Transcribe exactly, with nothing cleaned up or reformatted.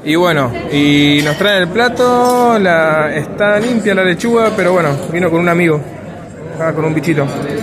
Y bueno, y nos traen el plato, la, está limpia la lechuga, pero bueno, vino con un amigo, acá con un bichito.